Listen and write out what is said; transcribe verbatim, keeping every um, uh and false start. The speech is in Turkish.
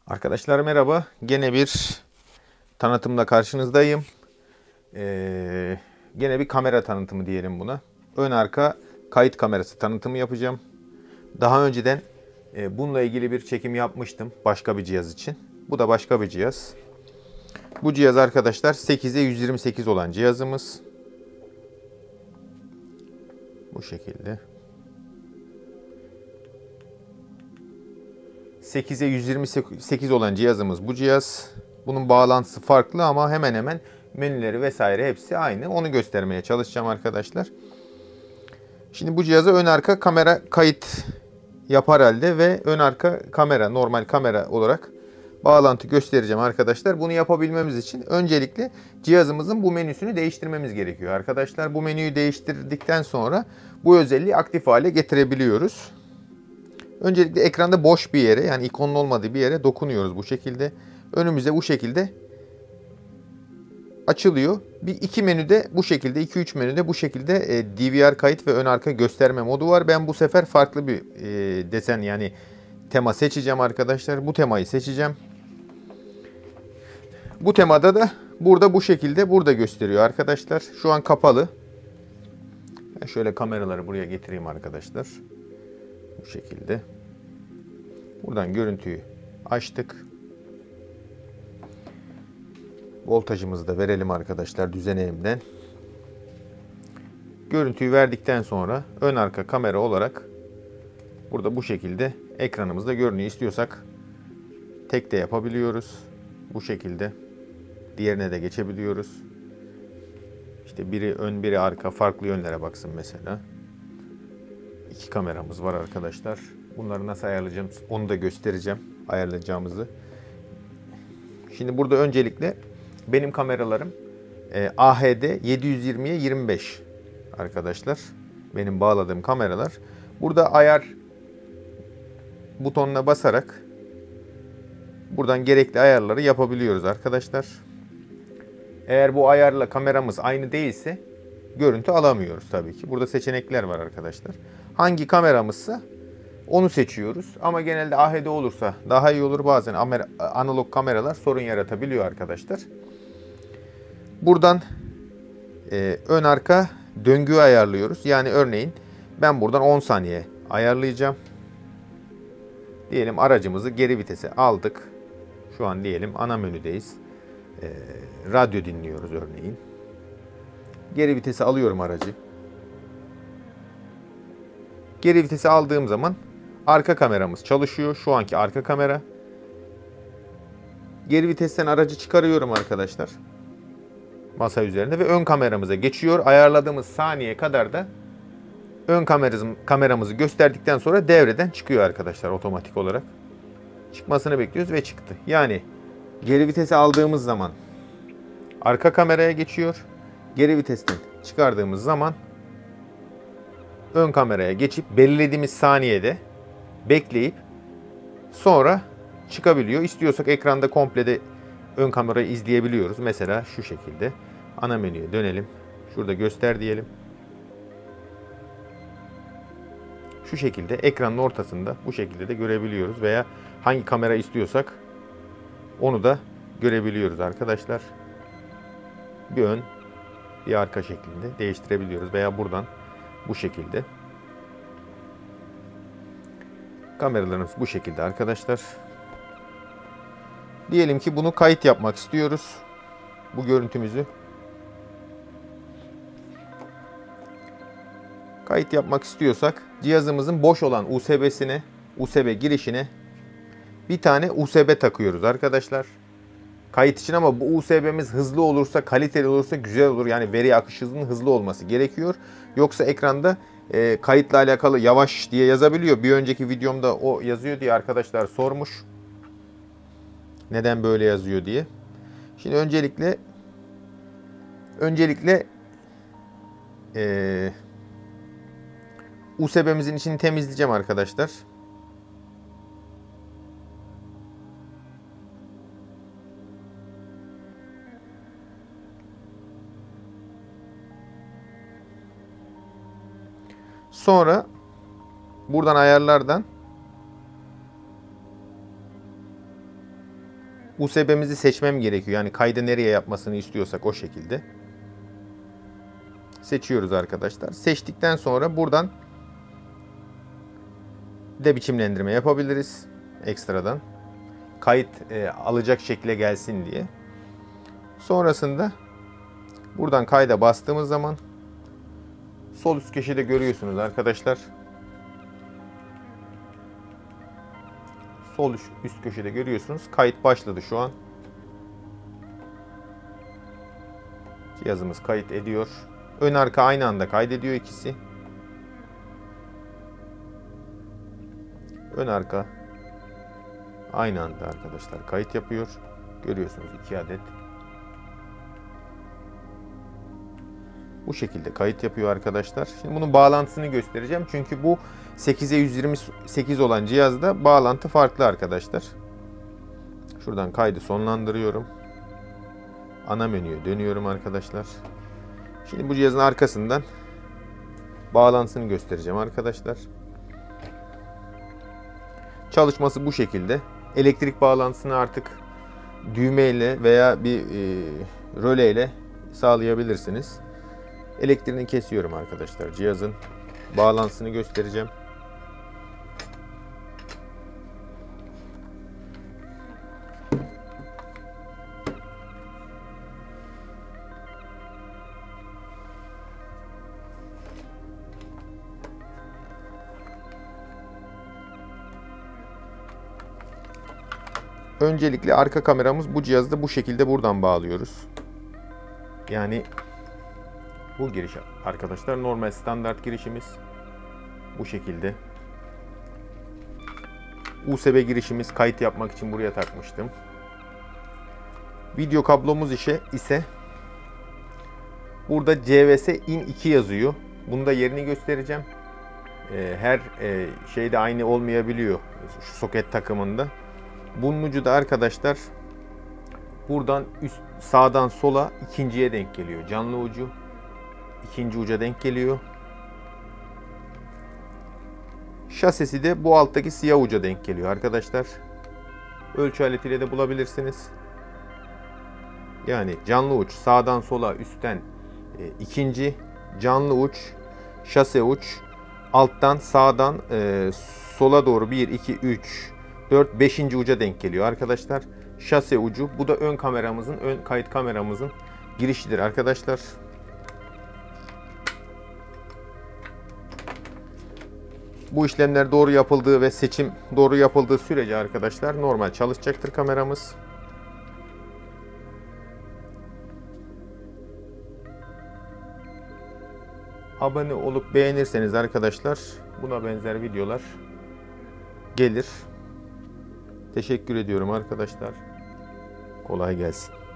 Arkadaşlar merhaba. Gene bir tanıtımla karşınızdayım. Ee, gene bir kamera tanıtımı diyelim buna. Ön arka kayıt kamerası tanıtımı yapacağım. Daha önceden e, bununla ilgili bir çekim yapmıştım başka bir cihaz için. Bu da başka bir cihaz. Bu cihaz arkadaşlar sekize yüz yirmi sekiz olan cihazımız. Bu şekilde. sekize yüz yirmi sekiz olan cihazımız bu cihaz. Bunun bağlantısı farklı ama hemen hemen menüleri vesaire hepsi aynı. Onu göstermeye çalışacağım arkadaşlar. Şimdi bu cihaza ön arka kamera kayıt yapar halde ve ön arka kamera normal kamera olarak bağlantı göstereceğim arkadaşlar. Bunu yapabilmemiz için öncelikle cihazımızın bu menüsünü değiştirmemiz gerekiyor arkadaşlar. Bu menüyü değiştirdikten sonra bu özelliği aktif hale getirebiliyoruz. Öncelikle ekranda boş bir yere, yani ikonun olmadığı bir yere dokunuyoruz bu şekilde. Önümüze bu şekilde açılıyor. Bir iki menüde bu şekilde, iki üç menüde bu şekilde e, D V R kayıt ve ön arka gösterme modu var. Ben bu sefer farklı bir e, desen yani tema seçeceğim arkadaşlar. Bu temayı seçeceğim. Bu temada da burada bu şekilde burada gösteriyor arkadaşlar. Şu an kapalı. Ben şöyle kameraları buraya getireyim arkadaşlar. Bu şekilde. Buradan görüntüyü açtık. Voltajımızı da verelim arkadaşlar düzeneğimden. Görüntüyü verdikten sonra ön arka kamera olarak burada bu şekilde ekranımızda görünüyor. İstiyorsak tek de yapabiliyoruz. Bu şekilde. Diğerine de geçebiliyoruz. İşte biri ön biri arka farklı yönlere baksın mesela. İki kameramız var arkadaşlar. Bunları nasıl ayarlayacağım onu da göstereceğim. Ayarlayacağımızı. Şimdi burada öncelikle benim kameralarım e, A H D yedi yüz yirmiye yirmi beş arkadaşlar. Benim bağladığım kameralar. Burada ayar butonuna basarak buradan gerekli ayarları yapabiliyoruz arkadaşlar. Eğer bu ayarla kameramız aynı değilse görüntü alamıyoruz tabii ki. Burada seçenekler var arkadaşlar. Hangi kameramızsa onu seçiyoruz. Ama genelde A H D olursa daha iyi olur. Bazen analog kameralar sorun yaratabiliyor arkadaşlar. Buradan e, ön arka döngüyü ayarlıyoruz. Yani örneğin ben buradan on saniye ayarlayacağım. Diyelim aracımızı geri vitese aldık. Şu an diyelim ana menüdeyiz. E, radyo dinliyoruz örneğin. Geri vitese alıyorum aracı. Geri vitese aldığım zaman arka kameramız çalışıyor. Şu anki arka kamera. Geri vitesten aracı çıkarıyorum arkadaşlar. Masa üzerinde ve ön kameramıza geçiyor. Ayarladığımız saniye kadar da ön kameramızı, kameramızı gösterdikten sonra devreden çıkıyor arkadaşlar otomatik olarak. Çıkmasını bekliyoruz ve çıktı. Yani geri vitesi aldığımız zaman arka kameraya geçiyor. Geri vitesten çıkardığımız zaman ön kameraya geçip belirlediğimiz saniyede bekleyip sonra çıkabiliyor. İstiyorsak ekranda komple de ön kamerayı izleyebiliyoruz. Mesela şu şekilde. Ana menüye dönelim. Şurada göster diyelim. Şu şekilde ekranın ortasında bu şekilde de görebiliyoruz. Veya hangi kamera istiyorsak onu da görebiliyoruz arkadaşlar. Bir ön bir arka şeklinde değiştirebiliyoruz. Veya buradan bu şekilde. Kameralarımız bu şekilde arkadaşlar. Diyelim ki bunu kayıt yapmak istiyoruz. Bu görüntümüzü. Kayıt yapmak istiyorsak cihazımızın boş olan U S B'sine, U S B girişine bir tane U S B takıyoruz arkadaşlar. Kayıt için ama bu U S B'miz hızlı olursa, kaliteli olursa güzel olur. Yani veri akış hızının hızlı olması gerekiyor. Yoksa ekranda e, kayıtla alakalı yavaş diye yazabiliyor. Bir önceki videomda o yazıyor diye arkadaşlar sormuş. Neden böyle yazıyor diye. Şimdi öncelikle öncelikle e, U S B'mizin içini temizleyeceğim arkadaşlar. Sonra buradan ayarlardan U S B'mizi seçmem gerekiyor. Yani kaydı nereye yapmasını istiyorsak o şekilde. Seçiyoruz arkadaşlar. Seçtikten sonra buradan de biçimlendirme yapabiliriz. Ekstradan. Kayıt e, alacak şekle gelsin diye. Sonrasında buradan kayda bastığımız zaman sol üst köşede görüyorsunuz arkadaşlar. Sol üst köşede görüyorsunuz. Kayıt başladı şu an. Cihazımız kayıt ediyor. Ön arka aynı anda kaydediyor ikisi. Ön arka aynı anda arkadaşlar kayıt yapıyor. Görüyorsunuz iki adet. Bu şekilde kayıt yapıyor arkadaşlar. Şimdi bunun bağlantısını göstereceğim. Çünkü bu sekize yüz yirmi sekiz olan cihazda bağlantı farklı arkadaşlar. Şuradan kaydı sonlandırıyorum. Ana menüye dönüyorum arkadaşlar. Şimdi bu cihazın arkasından bağlantısını göstereceğim arkadaşlar. Çalışması bu şekilde. Elektrik bağlantısını artık düğmeyle veya bir e, röleyle sağlayabilirsiniz. Elektriğini kesiyorum arkadaşlar. Cihazın bağlantısını göstereceğim. Öncelikle arka kameramız bu cihazda bu şekilde buradan bağlıyoruz. Yani bu giriş arkadaşlar normal standart girişimiz. Bu şekilde. U S B girişimiz kayıt yapmak için buraya takmıştım. Video kablomuz işe ise burada C V S in iki yazıyor. Bunu da yerini göstereceğim. Her şeyde aynı olmayabiliyor şu soket takımında. Bunun ucu da arkadaşlar buradan üst sağdan sola ikinciye denk geliyor. Canlı ucu ikinci uca denk geliyor. Şasisi de bu alttaki siyah uca denk geliyor arkadaşlar. Ölçü aletiyle de bulabilirsiniz. Yani canlı uç sağdan sola üstten e, ikinci, canlı uç, şase uç alttan sağdan e, sola doğru bir, iki, üç, dört, beşinci uca denk geliyor arkadaşlar. Şase ucu. Bu da ön kameramızın, ön kayıt kameramızın girişidir arkadaşlar. Bu işlemler doğru yapıldığı ve seçim doğru yapıldığı sürece arkadaşlar normal çalışacaktır kameramız. Abone olup beğenirseniz arkadaşlar buna benzer videolar gelir. Teşekkür ediyorum arkadaşlar. Kolay gelsin.